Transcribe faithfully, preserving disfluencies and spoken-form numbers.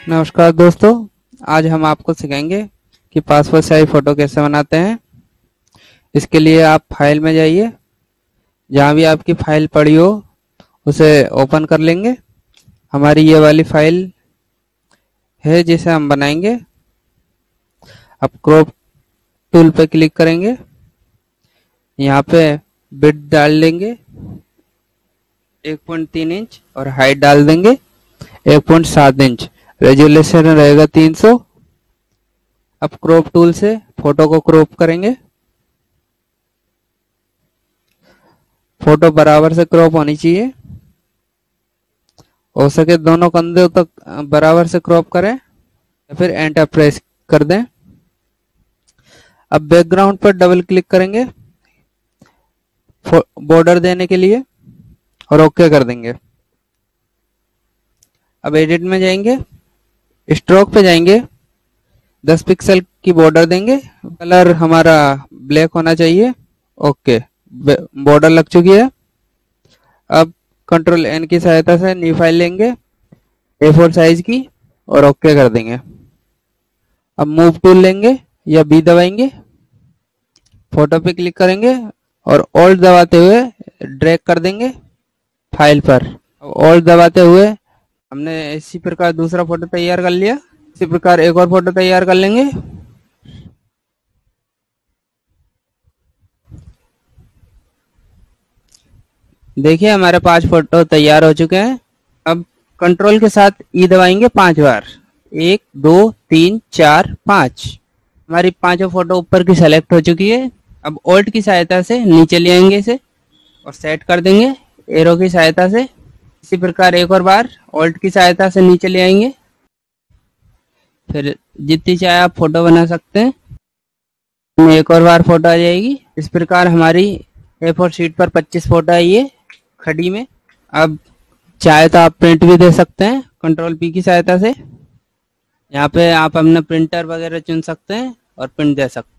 नमस्कार दोस्तों, आज हम आपको सिखाएंगे कि पासपोर्ट साइज फ़ोटो कैसे बनाते हैं। इसके लिए आप फाइल में जाइए, जहाँ भी आपकी फाइल पड़ी हो उसे ओपन कर लेंगे। हमारी ये वाली फाइल है जिसे हम बनाएंगे। अब क्रॉप टूल पे क्लिक करेंगे, यहाँ पे विड्थ डाल देंगे एक पॉइंट तीन इंच और हाइट डाल देंगे एक पॉइंट सात इंच। रेजोल्यूशन रहेगा तीन सौ। अब क्रॉप टूल से फोटो को क्रॉप करेंगे। फोटो बराबर से क्रॉप होनी चाहिए, हो सके दोनों कंधों तक बराबर से क्रॉप करें या फिर एंटर प्रेस कर दें। अब बैकग्राउंड पर डबल क्लिक करेंगे बॉर्डर देने के लिए और ओके कर देंगे। अब एडिट में जाएंगे, स्ट्रोक पे जाएंगे, दस पिक्सल की बॉर्डर देंगे। कलर हमारा ब्लैक होना चाहिए। ओके, बॉर्डर लग चुकी है। अब कंट्रोल एन की सहायता से न्यू फाइल लेंगे ए फोर साइज की और ओके कर देंगे। अब मूव टूल लेंगे या बी दबाएंगे, फोटो पे क्लिक करेंगे और ऑल्ट दबाते हुए ड्रैग कर देंगे फाइल पर। ऑल्ट दबाते हुए हमने इसी प्रकार दूसरा फोटो तैयार कर लिया। इसी प्रकार एक और फोटो तैयार कर लेंगे। देखिए हमारे पांच फोटो तैयार हो चुके हैं। अब कंट्रोल के साथ ई दबाएंगे पांच बार, एक दो तीन चार पांच। हमारी पांचों फोटो ऊपर की सेलेक्ट हो चुकी है। अब ऑल्ट की सहायता से नीचे ले आएंगे इसे और सेट कर देंगे एरो की सहायता से। इसी प्रकार एक और बार ऑल्ट की सहायता से नीचे ले आएंगे, फिर जितनी चाहे आप फोटो बना सकते हैं। एक और बार फोटो आ जाएगी। इस प्रकार हमारी ए फोर शीट पर पच्चीस फोटो आई है खड़ी में। अब चाहे तो आप प्रिंट भी दे सकते हैं कंट्रोल पी की सहायता से। यहाँ पे आप अपना प्रिंटर वगैरह चुन सकते हैं और प्रिंट दे सकते हैं।